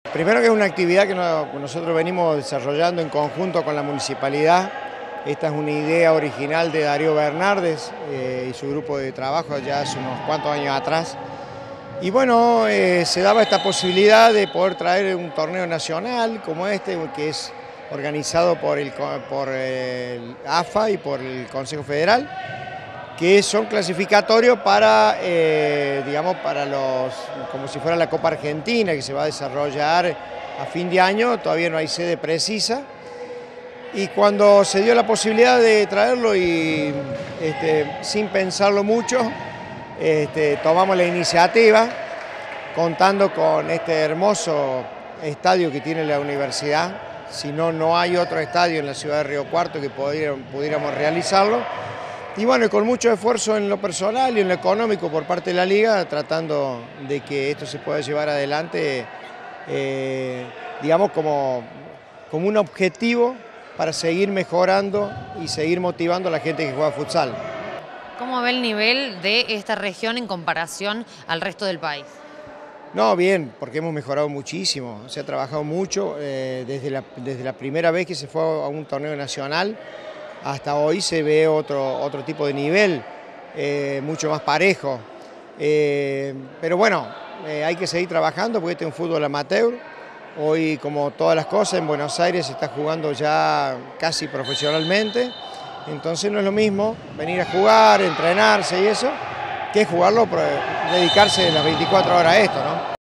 Primero que es una actividad que nosotros venimos desarrollando en conjunto con la municipalidad. Esta es una idea original de Darío Bernardes y su grupo de trabajo ya hace unos cuantos años atrás. Y bueno, se daba esta posibilidad de poder traer un torneo nacional como este, que es organizado por el AFA y por el Consejo Federal, que son clasificatorios para, digamos, como si fuera la Copa Argentina, que se va a desarrollar a fin de año. Todavía no hay sede precisa. Y cuando se dio la posibilidad de traerlo y sin pensarlo mucho, tomamos la iniciativa, contando con este hermoso estadio que tiene la universidad. Si no, no hay otro estadio en la ciudad de Río Cuarto que pudiéramos realizarlo. Y bueno, con mucho esfuerzo en lo personal y en lo económico por parte de la liga, tratando de que esto se pueda llevar adelante, digamos, como un objetivo para seguir mejorando y seguir motivando a la gente que juega futsal. ¿Cómo ve el nivel de esta región en comparación al resto del país? No, bien, porque hemos mejorado muchísimo, se ha trabajado mucho desde la primera vez que se fue a un torneo nacional. Hasta hoy se ve otro tipo de nivel, mucho más parejo. Pero bueno, hay que seguir trabajando porque este es un fútbol amateur. Hoy, como todas las cosas, en Buenos Aires se está jugando ya casi profesionalmente. Entonces no es lo mismo venir a jugar, entrenarse y eso, que jugarlo, dedicarse las 24 horas a esto, ¿no?